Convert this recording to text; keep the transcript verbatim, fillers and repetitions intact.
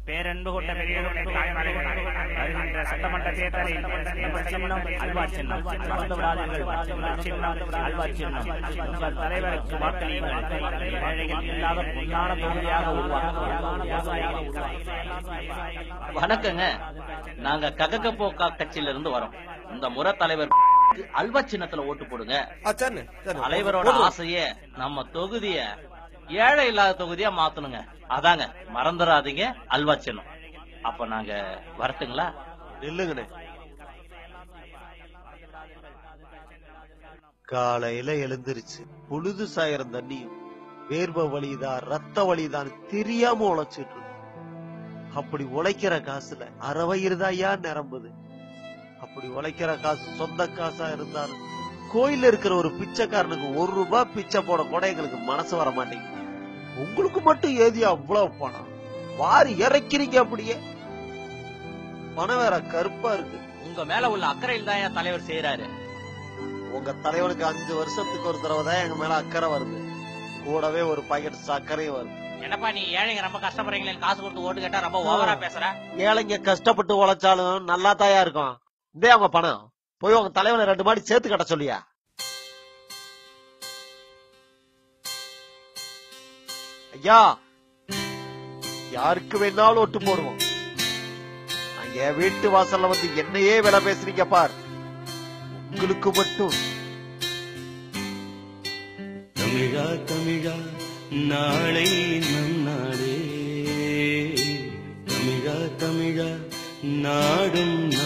பேரன்பு கொண்ட பெரியவர்களே, தாய்மார்களே, வருகின்ற சட்டமன்ற தேர்தலில் எங்கள் சின்னம் அல்வா சின்னம். மறந்து விடாதீர்கள், சின்னம் அல்வா சின்னம். உங்கள் தலைவருக்கு வாக்களியுங்கள். ஏழைகள் இல்லாத பொன்னான தொகுதியாக உருவாக்குவோம். வணக்கங்க, நாங்க கககபோக்கா கட்சியில இருந்து வரோம். இந்த முறை தலைவர் அல்வா சின்னத்துல ஓட்டு போடுங்க. தலைவரோட ஆசையே நம்ம தொகுதிய ஏழை இல்லாத தொகுதியா மாத்தணுங்க. அதாங்க, மறந்துடாதீங்க, அல்வா சின்னம். அப்ப நாங்க வரட்டுங்களா? இல்லங்கண்ணே, காலையில எழுந்திருச்சு பொழுது சாயிரம் தண்ணியும் வேர்வை வலிதான் ரத்த வலிதான் தெரியாம உழைச்சிட்டு இருக்கு. அப்படி உழைக்கிற காசுல அரை வயிறு தான் ஏன் நிரம்புது? அப்படி உழைக்கிற காசு சொந்த காசா இருந்தாலும் கோயில இருக்கிற ஒரு பிச்சைக்காரனுக்கு ஒரு ரூபாய் பிச்சை போட கூட எங்களுக்கு மனசு வர மாட்டேங்குது. உங்களுக்கு மட்டும் ஏதியா அவ்வளவு பணம் வாரி இறக்கிறீங்க? அப்படியே பணம் வேற கருப்பா இருக்கு. உங்க மேல உள்ள அக்கறையில் தான் என் தலைவர் செய்யறாரு. உங்க தலைவனுக்கு அஞ்சு வருஷத்துக்கு ஒரு தடவை தான் எங்க மேல அக்கறை வருது. கூடவே ஒரு பாக்கெட் சர்க்கரையும் வருது. என்னப்பா நீ ஏழைங்க ரொம்ப கஷ்டப்படுறீங்களேன்னு காசு கொடுத்து ஓட்டு கேட்டா ரொம்ப ஓவரா பேசுற. ஏழைங்க கஷ்டப்பட்டு உழைச்சாலும் நல்லா தாயா இருக்கும். இதே அவங்க பணம் போய் உங்க தலைவனை ரெண்டு மாடி சேர்த்து கட்ட சொல்லியா? ஐயா, யாருக்கு வேணாலும் ஒட்டு போடுவோம். அங்க வீட்டு வாசல்ல வந்து என்னையே விலை பேசுறீங்க பார். உங்களுக்கு மட்டும் தமிழா தமிழா நாளை நம் நாடே, தமிழா தமிழா நாடும்